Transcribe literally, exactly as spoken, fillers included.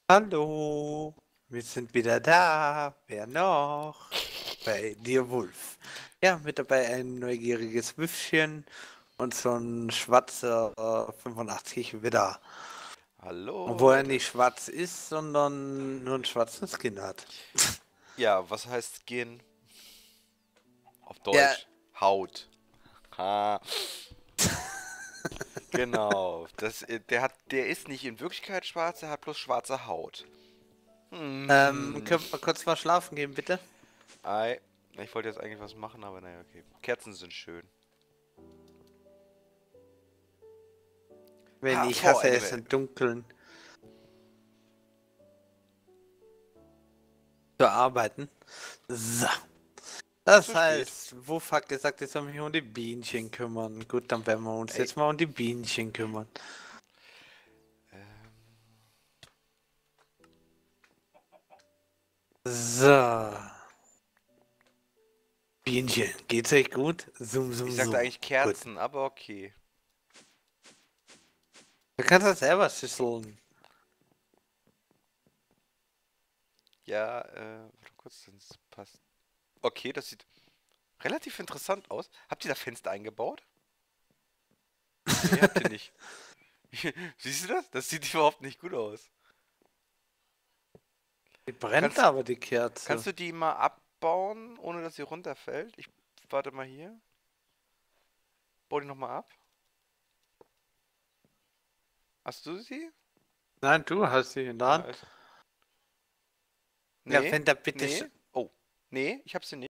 Hallo, wir sind wieder da. Wer noch? Bei dir Wolf. Ja, mit dabei ein neugieriges Würfchen und so ein schwarzer äh, fünfundachtzig Widder. Hallo Obwohl er Leute. nicht schwarz ist, sondern nur einen schwarzen Skin hat. Ja, was heißt Skin auf Ja, Deutsch? Haut. Ha, genau. Das, äh, der hat, der ist nicht in Wirklichkeit schwarz, er hat bloß schwarze Haut. ähm, Hm. können wir kurz mal schlafen gehen, bitte? Ei. Ich wollte jetzt eigentlich was machen, aber naja, okay. Kerzen sind schön. Wenn Ha, ich for hasse es anyway. im Dunkeln zu arbeiten. So. Das So spät. heißt, Wuff hat gesagt, ich soll mich um die Bienchen kümmern. Gut, dann werden wir uns Ey. jetzt mal um die Bienchen kümmern. Ähm, So. Bienchen, geht's euch gut? Zoom, ich zoom, sagte zoom. eigentlich Gut. Kerzen, aber okay. Du kannst das selber schüsseln. Ja, äh, warte kurz, das passt. Okay, das sieht relativ interessant aus. Habt ihr da Fenster eingebaut? Nee, habt ihr nicht. Siehst du das? Das sieht überhaupt nicht gut aus. Die brennt Kannst, aber, die kannst Kerze. du die mal abbauen, ohne dass sie runterfällt? Ich warte mal hier. Bau die nochmal ab. Hast du sie? Nein, du hast sie in der Ah, Hand. ist. Ja, Nee, wenn da bitte... sch- nee. Oh, nee, ich hab sie nicht.